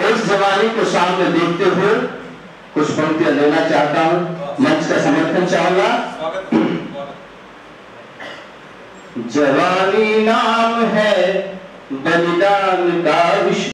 इस जवानी को सामने देखते हुए कुछ पंक्तियां लेना चाहता हूं, मंच का समर्थन चाहूंगा। जवानी नाम है बलिदान का विश्व